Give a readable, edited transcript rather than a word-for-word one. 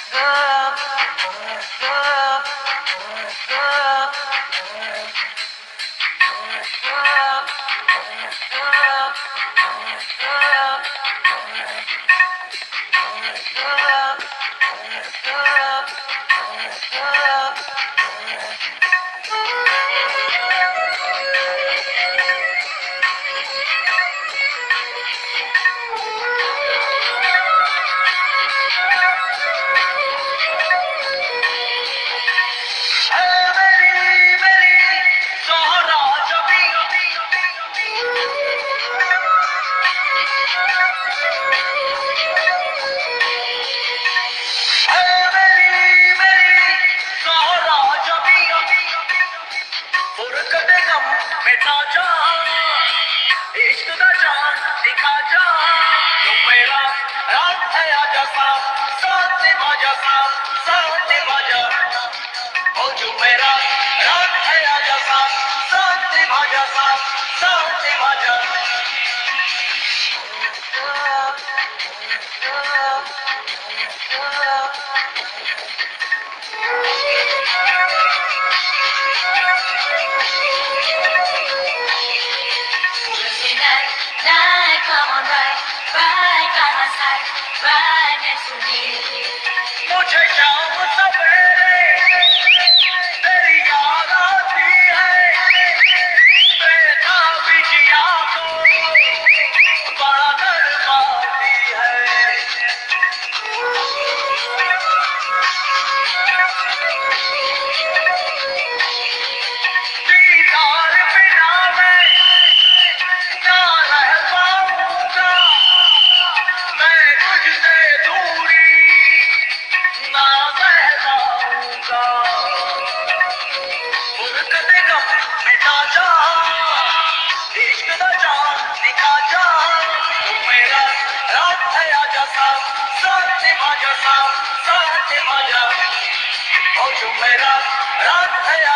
मिटा जा इश्क दा जान दिखा जा तू मेरा रात है आजा साथ निभा जा साथ निभा जा ओ तू मेरा रात है आजा साथ निभा जा साथ निभा जा मुझे शाम सवेरे तेरी याद आती है बेताबी जिया को बड़ा तड़पाती है दीदार बिना मैं ना रह पाऊंगा मैं तुझसे दूरी ना सह पाऊंगा फुर्सत गम मिटा जा इश्क दा जान दिखा जा तू मेरा रात है आजा साथ निभा जा साथ निभा जा ओ तू मेरा रात है